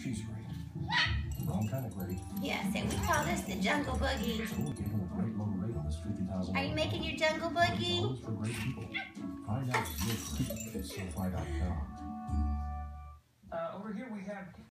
She's great. Wrong kind of great. Yes, and we call this the Jungle Boogie. School gave him a great low rate on this $50,000. Are you making your Jungle Boogie? Loans for great people. Find out at SoFi.com. Over here we have